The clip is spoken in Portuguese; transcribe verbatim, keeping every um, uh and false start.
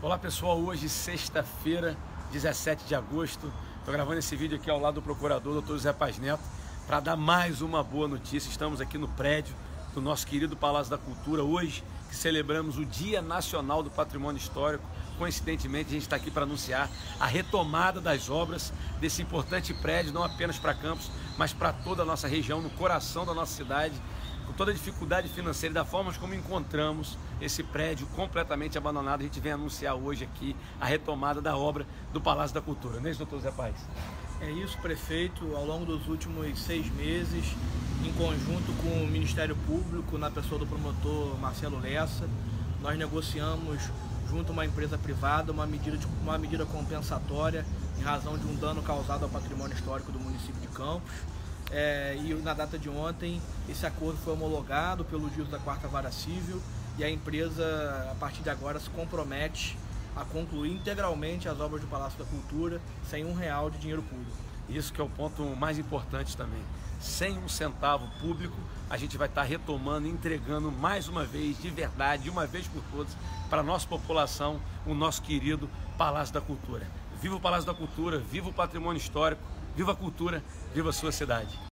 Olá pessoal, hoje sexta-feira, dezessete de agosto, estou gravando esse vídeo aqui ao lado do procurador, doutor José Paz Neto, para dar mais uma boa notícia. Estamos aqui no prédio do nosso querido Palácio da Cultura, hoje que celebramos o Dia Nacional do Patrimônio Histórico. Coincidentemente, a gente está aqui para anunciar a retomada das obras desse importante prédio, não apenas para Campos, mas para toda a nossa região, no coração da nossa cidade, com toda a dificuldade financeira e da forma como encontramos esse prédio completamente abandonado. A gente vem anunciar hoje aqui a retomada da obra do Palácio da Cultura, não é isso, doutor Zé Paz? É isso, prefeito. Ao longo dos últimos seis meses, em conjunto com o Ministério Público, na pessoa do promotor Marcelo Lessa, nós negociamos junto a uma empresa privada uma medida, de, uma medida compensatória em razão de um dano causado ao patrimônio histórico do município de Campos. É, e na data de ontem, esse acordo foi homologado pelo juiz da quarta Vara Civil e a empresa, a partir de agora, se compromete a concluir integralmente as obras do Palácio da Cultura sem um real de dinheiro público. Isso que é o ponto mais importante também. Sem um centavo público, a gente vai estar retomando, entregando mais uma vez, de verdade, de uma vez por todas, para a nossa população, o nosso querido Palácio da Cultura. Viva o Palácio da Cultura, viva o patrimônio histórico, viva a cultura, viva a sua cidade.